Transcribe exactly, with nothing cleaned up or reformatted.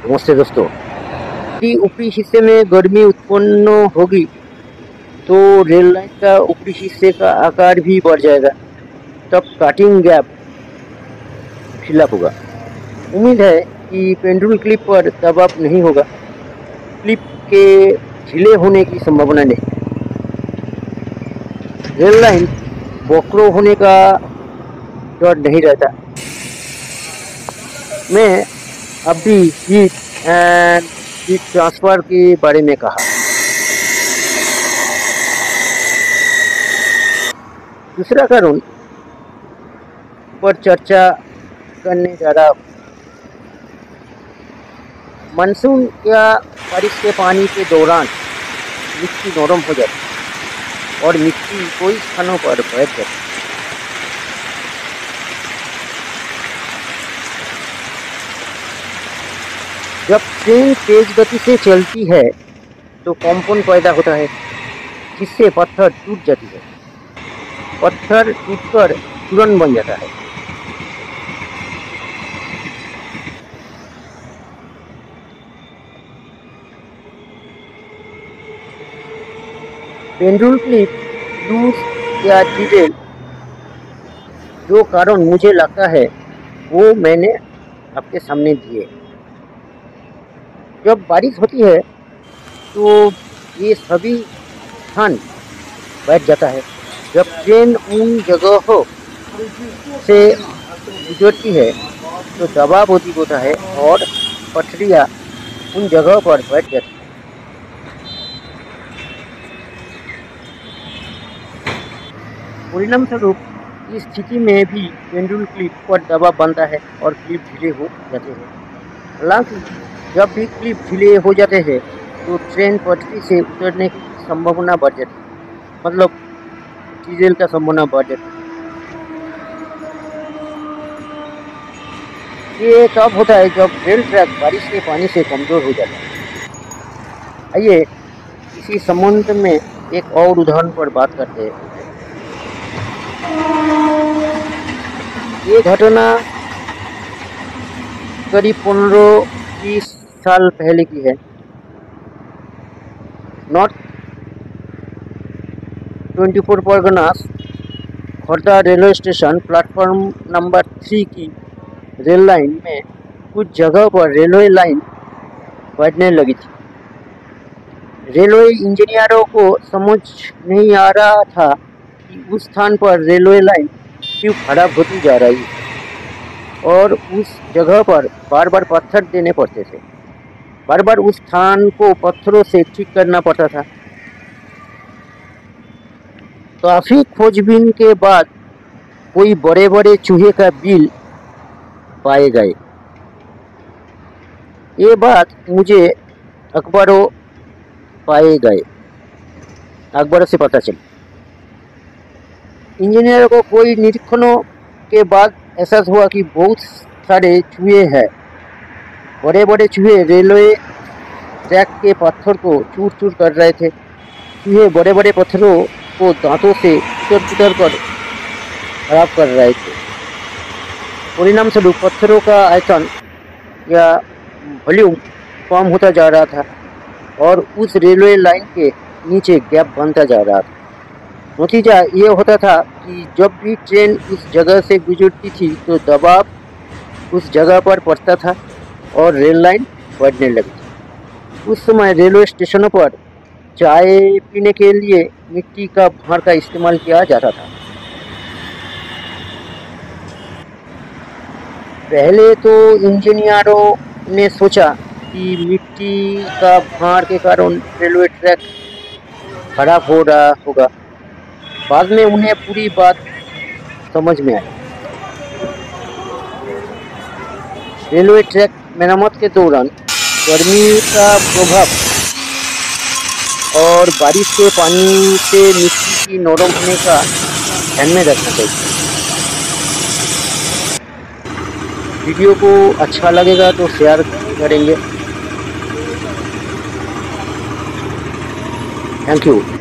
नमस्ते दोस्तों। यदि ऊपरी हिस्से में गर्मी उत्पन्न होगी तो रेल लाइन का ऊपरी हिस्से का आकार भी बढ़ जाएगा, तब कटिंग गैप ढीला होगा। उम्मीद है कि पेंडुलम क्लिप पर दबाव नहीं होगा। क्लिप के ढीले होने की संभावना नहीं। रेल लाइन वक्र होने का डर नहीं रहता। मैं अभी हीट एंड हीट ट्रांसफर के बारे में कहा। दूसरा कारण पर चर्चा करने जा रहा हूँ। मानसून या बारिश के पानी के दौरान मिट्टी नरम हो जाती है और मिट्टी कई स्थानों पर बैठ जाती है। जब ट्रेन तेज गति से चलती है तो कंपन पैदा होता है, जिससे पत्थर टूट जाती है। पत्थर टूटकर चूर्ण बन जाता है। पेंडुलम क्लिप लूज या डिटेल, जो कारण मुझे लगता है वो मैंने आपके सामने दिए। जब बारिश होती है तो ये सभी स्थान बैठ जाता है। जब ट्रेन उन जगहों से गुजरती है तो दबाव अधिक होता है और पटरियाँ उन जगहों पर बैठ जाती है। परिणाम स्वरूप इस स्थिति में भी पेंडुलम क्लिप पर दबाव बनता है और क्लिप ढीले हो जाते हैं। हालांकि जब भी क्लिप ढीले हो जाते हैं तो ट्रेन पटरी से उतरने की संभावना बढ़ जाती है, मतलब डीजल का संभावना बढ़ जाती है। ये तब होता है जब रेल ट्रैक बारिश के पानी से कमज़ोर हो जाता है। आइए इसी संबंध में एक और उदाहरण पर बात करते हैं। ये घटना करीब पंद्रह बीस साल पहले की है। North Twenty Four Parganas Khordha railway station platform number three की रेल लाइन में कुछ जगह पर रेलवे लाइन बढ़ने लगी थी। रेलवे इंजीनियरों को समझ नहीं आ रहा था कि उस स्थान पर रेलवे लाइन क्यों खराब होती जा रही है और उस जगह पर बार बार पत्थर देने पड़ते थे। बार बार उस स्थान को पत्थरों से ठीक करना पड़ता था। काफी खोजबीन के बाद कोई बड़े बड़े चूहे का बिल पाए गए। ये बात मुझे अखबारों पाए गए अखबारों से पता चली। इंजीनियरों को कोई निरीक्षणों के बाद एहसास हुआ कि बहुत सारे चूहे हैं। बड़े बड़े चूहे रेलवे ट्रैक के पत्थर को चूर चूर कर रहे थे। चूहे बड़े बड़े पत्थरों को दांतों से कुतर कुतर कर खराब कर रहे थे। परिणाम स्वरूप पत्थरों का आयतन या वॉल्यूम कम होता जा रहा था और उस रेलवे लाइन के नीचे गैप बनता जा रहा था। नतीजा ये होता था कि जब भी ट्रेन उस जगह से गुजरती थी तो दबाव उस जगह पर पड़ता था और रेल लाइन बढ़ने लगी। उस समय रेलवे स्टेशनों पर चाय पीने के लिए मिट्टी का भार का इस्तेमाल किया जाता था। पहले तो इंजीनियरों ने सोचा कि मिट्टी का भार के कारण रेलवे ट्रैक खराब हो रहा होगा। बाद में उन्हें पूरी बात समझ में आई। रेलवे ट्रैक मरम्मत के दौरान गर्मी का प्रभाव और बारिश के पानी से मिट्टी की नरम होने का ध्यान में रखना चाहिए। वीडियो को अच्छा लगेगा तो शेयर करेंगे। Thank you.